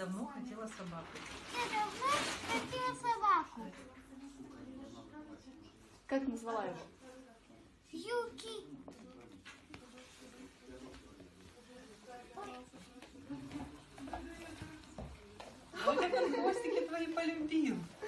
давно хотела собаку. Я давно хотела собаку. Как назвала его? Юки. Ой, как он хвостики твои полюбил.